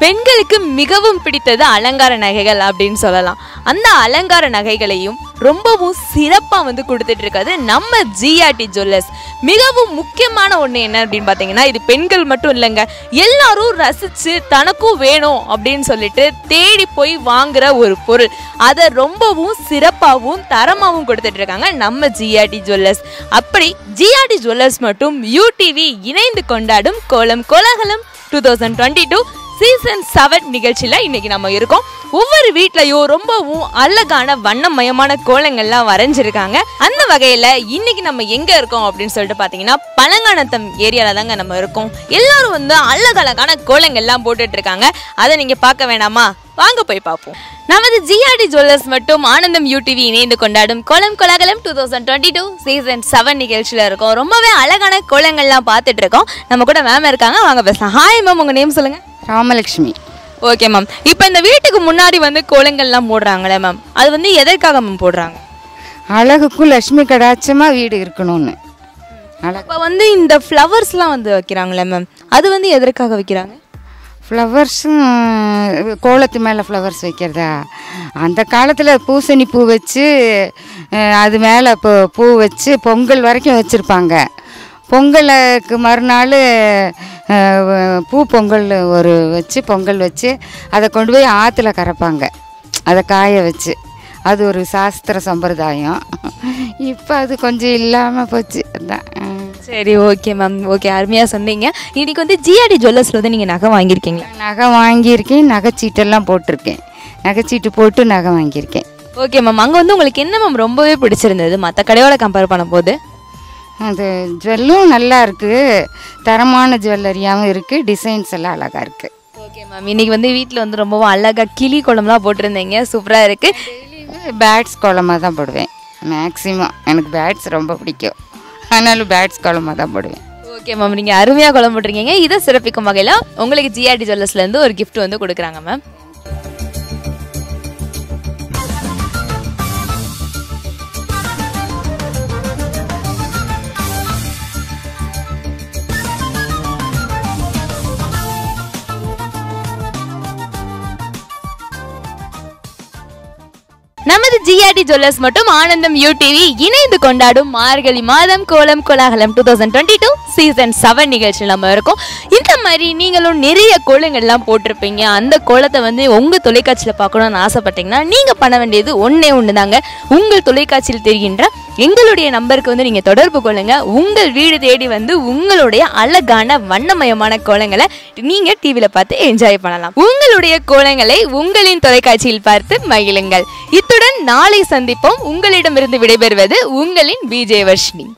பெண்களுக்கு மிகவும் பிடித்தது அலங்கார நகைகள் அப்படின்னு சொல்லலாம். அந்த அலங்கார நகைகளையும் ரொம்பவும் சிறப்பாக வந்து கொடுத்துட்டு இருக்காது நம்ம GRT ஜுவல்லர்ஸ். மிகவும் முக்கியமான ஒன்று என்ன அப்படின்னு பார்த்தீங்கன்னா, இது பெண்கள் மட்டும் இல்லைங்க, எல்லாரும் ரசித்து தனக்கும் வேணும் அப்படின்னு சொல்லிட்டு தேடி போய் வாங்குற ஒரு பொருள். அதை ரொம்பவும் சிறப்பாகவும் தரமாகவும் கொடுத்துட்டு இருக்காங்க நம்ம GRT ஜுவல்லர்ஸ். அப்படி GRT ஜுவல்லர்ஸ் மற்றும் UTV இணைந்து கொண்டாடும் கோலம் கோலாகலம் 2022 சீசன் 7 நிகழ்ச்சியில் இன்னைக்கு நம்ம இருக்கோம். ஒவ்வொரு வீட்லையும் ரொம்பவும் அழகான வண்ணமயமான கோலங்கள்லாம் வரைஞ்சிருக்காங்க. அந்த வகையில் இன்னைக்கு நம்ம எங்கே இருக்கோம் அப்படின்னு சொல்லிட்டு பார்த்தீங்கன்னா, பழங்கானத்தம் ஏரியாவில் தாங்க நம்ம இருக்கோம். எல்லாரும் வந்து அழகழகான கோலங்கள்லாம் போட்டுட்டு இருக்காங்க. அதை நீங்கள் பார்க்க வேணாமா? வாங்க போய் பார்ப்போம். நமது GRT ஜுவல்லர்ஸ் மற்றும் ஆனந்தம் UTV இணைந்து கொண்டாடும் கோலம் கோலாகலம் 2022 சீசன் 7 நிகழ்ச்சியில் இருக்கோம். ரொம்பவே அழகான கோலங்கள்லாம் பார்த்துட்டு இருக்கோம். நம்ம கூட மேம் இருக்காங்க, வாங்க பேசலாம். ஹாய் மேம், உங்கள் நேம் சொல்லுங்கள். ராமலட்சுமி. ஓகே மேம், இப்போ இந்த வீட்டுக்கு முன்னாடி வந்து கோலங்கள்லாம் போடுறாங்களே மேம், அது வந்து எதற்காக மேம் போடுறாங்க? அழகுக்கும் லட்சுமி கடாட்சமாக வீடு இருக்கணும்னு. இப்போ வந்து இந்த ஃப்ளவர்ஸ்லாம் வந்து வைக்கிறாங்களே மேம், அது வந்து எதற்காக வைக்கிறாங்க? ஃப்ளவர்ஸும் கோலத்து மேலே ஃப்ளவர்ஸ் வைக்கிறதா? அந்த காலத்தில் பூசணி பூ வச்சு அது மேலே பூ வச்சு பொங்கல் வரைக்கும் வச்சுருப்பாங்க. பொங்கலுக்கு மறுநாள் பூ பொங்கல் வச்சு பொங்கல் வச்சு அதை கொண்டு போய் ஆற்றுல கரைப்பாங்க, அதை காய வச்சு. அது ஒரு சாஸ்திர சம்பிரதாயம். இப்போ அது கொஞ்சம் இல்லாமல் போச்சு. அதான். சரி, ஓகே மேம், ஓகே, அருமையாக சொன்னீங்க. இன்றைக்கி வந்து GRT ஜுவல்லர்ஸில் வந்து நீங்கள் நகை வாங்கியிருக்கீங்களா? நகை வாங்கியிருக்கேன், நகைச்சீட்டெல்லாம் போட்டிருக்கேன். நகைச்சீட்டு போட்டு நகை வாங்கியிருக்கேன். ஓகே மேம், அங்கே வந்து உங்களுக்கு என்ன மேம் ரொம்பவே பிடிச்சிருந்தது மற்ற கடையோட கம்பேர் பண்ணும்போது? அது ஜுவல்லும் நல்லா இருக்குது, தரமான ஜுவல்லரியாகவும் இருக்குது, டிசைன்ஸ் எல்லாம் அழகாக இருக்குது. ஓகே மேம், இன்றைக்கி வந்து வீட்டில் வந்து ரொம்பவும் அழகாக கிளி கோலம்லாம் போட்டிருந்தீங்க, சூப்பராக இருக்குது. டெய்லியுமே பேட்ஸ் கோலமாக தான் போடுவேன். மேக்ஸிமம் எனக்கு பேட்ஸ் ரொம்ப பிடிக்கும், ஆனாலும் பேட்ஸ் கோலமாக தான் போடுவேன். ஓகே மேம், நீங்கள் அருமையாக கோலம் போட்டிருக்கீங்க. இதை சிறப்பிக்கும் வகையில் உங்களுக்கு GRT ஜுவல்லர்ஸ்லேருந்து ஒரு கிஃப்ட் வந்து கொடுக்குறாங்க மேம். நமது GRT ஜுவல்லர்ஸ் மற்றும் ஆனந்தம் UTV இணைந்து கொண்டாடும் மார்கழி மாதம் கோலம் கோலாகலம் 2022 சீசன் 7 நிகழ்ச்சியில் நம்ம இருக்கோம். இந்த மாதிரி நீங்களும் நிறைய கோலங்கள்லாம் போட்டிருப்பீங்க. அந்த கோலத்தை வந்து உங்கள் தொலைக்காட்சியில் பார்க்கணும்னு ஆசைப்பட்டீங்கன்னா நீங்கள் பண்ண வேண்டியது ஒன்று தாங்க. உங்கள் தொலைக்காட்சியில் தெரிகின்ற எங்களுடைய நம்பருக்கு வந்து நீங்கள் தொடர்பு கொள்ளுங்க. உங்கள் வீடு தேடி வந்து உங்களுடைய அழகான வண்ணமயமான கோலங்களை நீங்கள் டிவியில் பார்த்து என்ஜாய் பண்ணலாம். உங்களுடைய கோலங்களை உங்களின் தொலைக்காட்சியில் பார்த்து மகிழுங்கள். இத்துடன் நாளை சந்திப்போம். உங்களிடமிருந்து விடைபெறுவது உங்களின் விஜயவர்ஷினி.